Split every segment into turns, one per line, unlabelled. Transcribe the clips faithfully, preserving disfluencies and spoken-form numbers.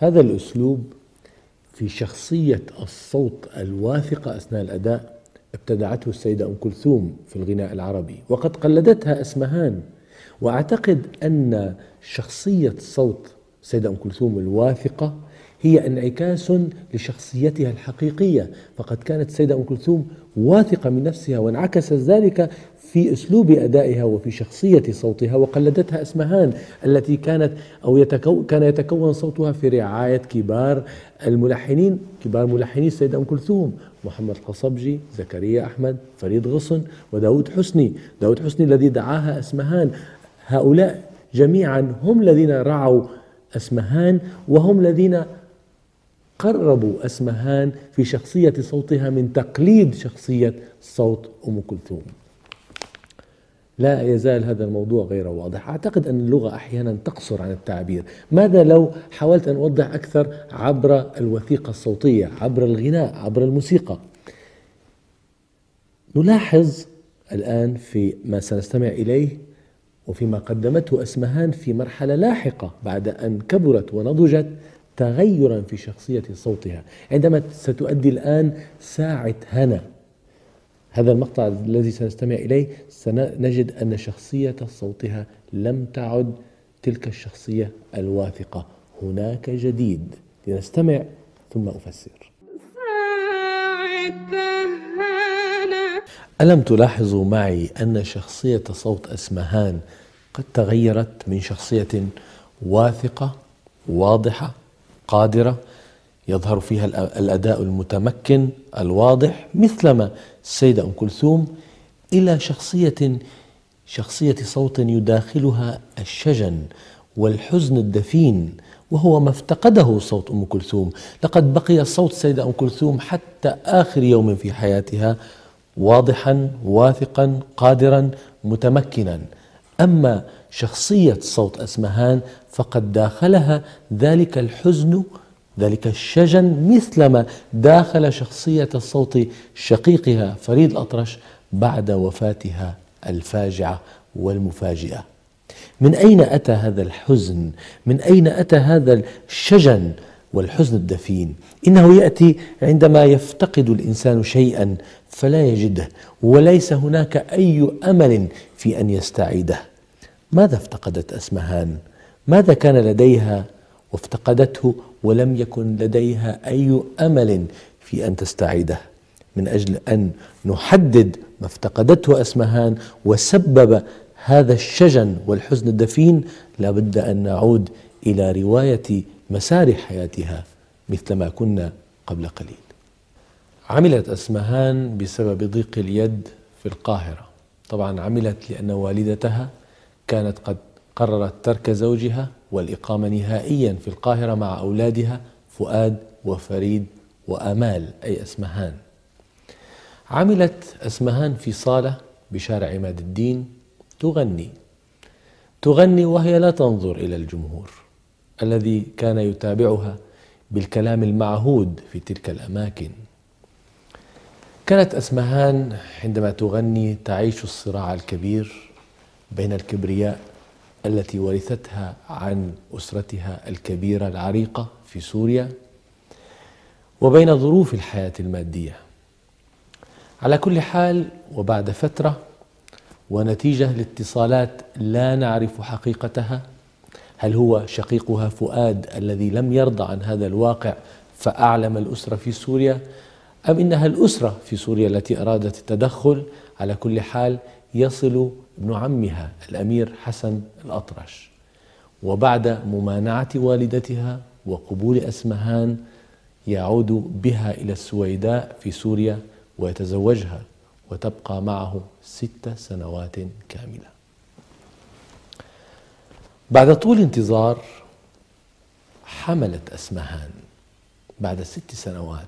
هذا الأسلوب في شخصية الصوت الواثقة أثناء الأداء ابتدعته السيدة أم كلثوم في الغناء العربي، وقد قلدتها أسمهان. وأعتقد أن شخصية صوت السيدة أم كلثوم الواثقة هي انعكاس لشخصيتها الحقيقية، فقد كانت السيدة أم كلثوم واثقة من نفسها، وانعكس ذلك في أسلوب أدائها وفي شخصية صوتها، وقلدتها أسمهان التي كانت أو يتكو كان يتكون صوتها في رعاية كبار الملحنين، كبار ملحني السيدة أم كلثوم: محمد القصبجي، زكريا أحمد، فريد غصن، وداود حسني. داود حسني الذي دعاها أسمهان. هؤلاء جميعا هم الذين رعوا أسمهان، وهم الذين قربوا أسمهان في شخصية صوتها من تقليد شخصية صوت أم كلثوم. لا يزال هذا الموضوع غير واضح. أعتقد أن اللغة أحيانا تقصر عن التعبير. ماذا لو حاولت أن أوضح أكثر عبر الوثيقة الصوتية، عبر الغناء، عبر الموسيقى؟ نلاحظ الآن في ما سنستمع إليه وفيما قدمته أسمهان في مرحلة لاحقة بعد أن كبرت ونضجت تغيرا في شخصية صوتها، عندما ستؤدي الآن ساعة هنا. هذا المقطع الذي سنستمع إليه سنجد أن شخصية صوتها لم تعد تلك الشخصية الواثقة، هناك جديد. لنستمع ثم أفسر. ألم تلاحظوا معي أن شخصية صوت أسمهان قد تغيرت من شخصية واثقة واضحة قادرة يظهر فيها الأداء المتمكن الواضح مثلما السيدة أم كلثوم، إلى شخصية شخصية صوت يداخلها الشجن والحزن الدفين، وهو ما افتقده صوت أم كلثوم. لقد بقي صوت السيدة أم كلثوم حتى آخر يوم في حياتها واضحا واثقا قادرا متمكنا، أما شخصية صوت أسمهان فقد داخلها ذلك الحزن، ذلك الشجن، مثلما داخل شخصية الصوت شقيقها فريد الأطرش بعد وفاتها الفاجعة والمفاجئة. من أين أتى هذا الحزن؟ من أين أتى هذا الشجن والحزن الدفين؟ إنه يأتي عندما يفتقد الإنسان شيئا فلا يجده، وليس هناك أي أمل في أن يستعيده. ماذا افتقدت أسمهان؟ ماذا كان لديها وافتقدته ولم يكن لديها أي أمل في أن تستعيده؟ من أجل أن نحدد ما افتقدته أسمهان وسبب هذا الشجن والحزن الدفين، لابد أن نعود إلى رواية مسار حياتها مثلما كنا قبل قليل. عملت أسمهان بسبب ضيق اليد في القاهرة. طبعا عملت لأن والدتها كانت قد قررت ترك زوجها والإقامة نهائيا في القاهرة مع أولادها فؤاد وفريد وآمال أي أسمهان. عملت أسمهان في صالة بشارع عماد الدين تغني تغني وهي لا تنظر إلى الجمهور الذي كان يتابعها بالكلام المعهود في تلك الأماكن. كانت أسمهان عندما تغني تعيش الصراع الكبير بين الكبرياء التي ورثتها عن أسرتها الكبيرة العريقة في سوريا وبين ظروف الحياة المادية. على كل حال، وبعد فترة ونتيجة لاتصالات لا نعرف حقيقتها، هل هو شقيقها فؤاد الذي لم يرضى عن هذا الواقع فأعلم الأسرة في سوريا، أم إنها الأسرة في سوريا التي أرادت التدخل؟ على كل حال يصل ابن عمها الأمير حسن الأطرش، وبعد ممانعة والدتها وقبول أسمهان يعود بها إلى السويداء في سوريا ويتزوجها وتبقى معه ست سنوات كاملة. بعد طول انتظار حملت أسمهان بعد ست سنوات،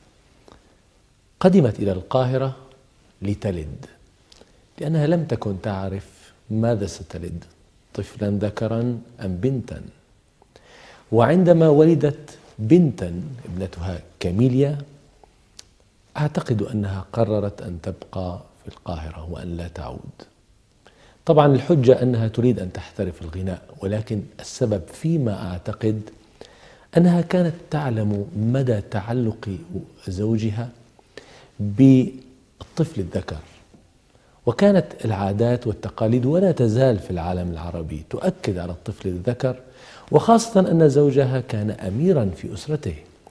قدمت إلى القاهرة لتلد، لأنها لم تكن تعرف ماذا ستلد، طفلا ذكرا أم بنتا. وعندما ولدت بنتا ابنتها كاميليا، أعتقد أنها قررت أن تبقى في القاهرة وأن لا تعود. طبعا الحجة أنها تريد أن تحترف الغناء، ولكن السبب فيما أعتقد أنها كانت تعلم مدى تعلق زوجها بالطفل الذكر، وكانت العادات والتقاليد ولا تزال في العالم العربي تؤكد على الطفل الذكر، وخاصة أن زوجها كان أميرا في أسرته،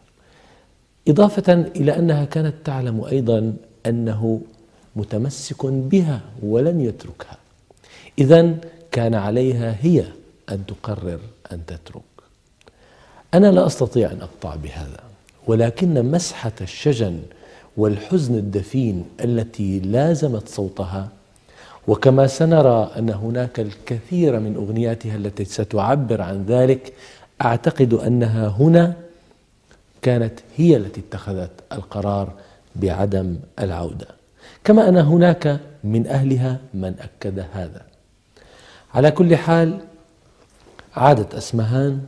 إضافة إلى أنها كانت تعلم أيضا أنه متمسك بها ولن يتركها، إذن كان عليها هي أن تقرر أن تترك. أنا لا أستطيع أن أقطع بهذا، ولكن مسحة الشجن والحزن الدفين التي لازمت صوتها، وكما سنرى أن هناك الكثير من أغنياتها التي ستعبر عن ذلك، أعتقد أنها هنا كانت هي التي اتخذت القرار بعدم العودة، كما أن هناك من أهلها من أكد هذا. على كل حال عادت أسمهان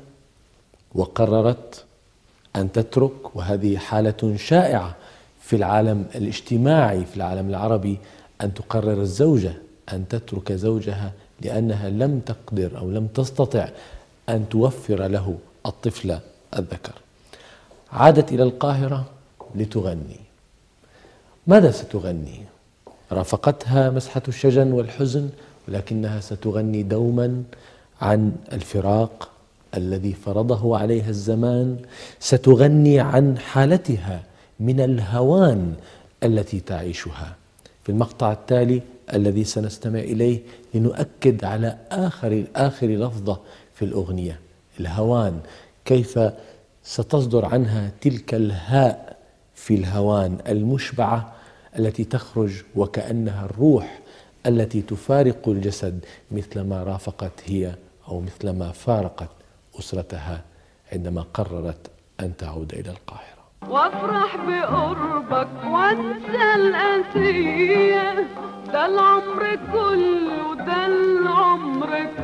وقررت أن تترك، وهذه حالة شائعة في العالم الاجتماعي في العالم العربي، أن تقرر الزوجة أن تترك زوجها لأنها لم تقدر أو لم تستطع أن توفر له الطفل الذكر. عادت إلى القاهرة لتغني. ماذا ستغني؟ رافقتها مسحة الشجن والحزن، ولكنها ستغني دوما عن الفراق الذي فرضه عليها الزمان، ستغني عن حالتها من الهوان التي تعيشها. في المقطع التالي الذي سنستمع إليه لنؤكد على آخر آخر لفظة في الأغنية، الهوان، كيف ستصدر عنها تلك الهاء في الهوان المشبعة التي تخرج وكأنها الروح التي تفارق الجسد، مثلما رافقت هي أو مثلما فارقت أسرتها عندما قررت أن تعود إلى القاهرة.
وافرح بقربك وانسى القاسية، ده العمر كله ده العمر